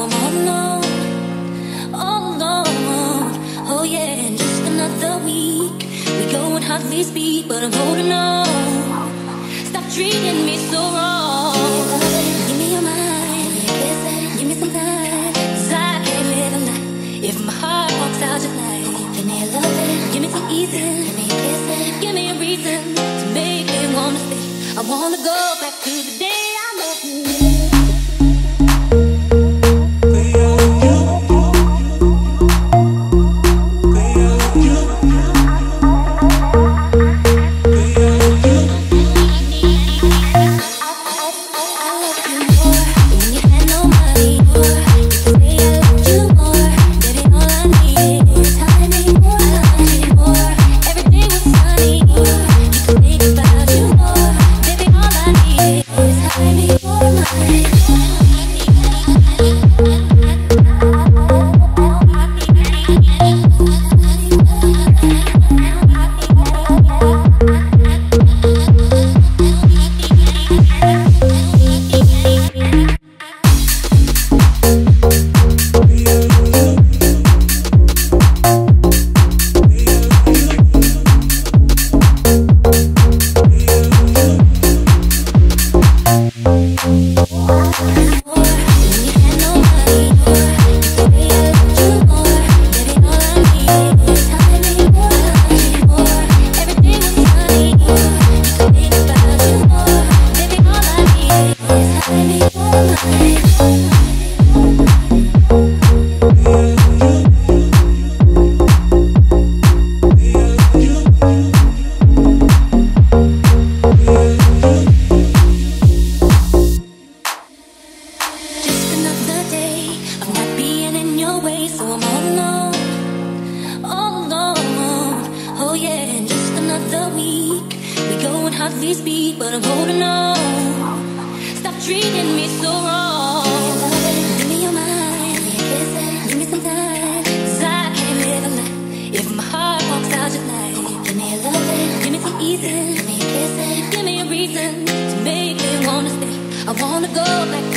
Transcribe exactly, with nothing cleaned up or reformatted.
I'm all alone, all alone. Oh yeah, and just another week. We go and hardly speak, but I'm holding on. Stop treating me so wrong. Give me your mind, give me some time, 'cause I can't live a life if my heart walks out tonight. Give me a loving, give me some easy, give me a kissing, give me a reason to make me wanna stay. I wanna go back to the day I met you. Hardly speak, but I'm holding on. Stop treating me so wrong. Give me your mind, give me some time, 'cause I can't live a life if my heart walks out tonight. Give me a loving, give me some easy, give me a kissing, give me a reason to make me wanna stay. I wanna go back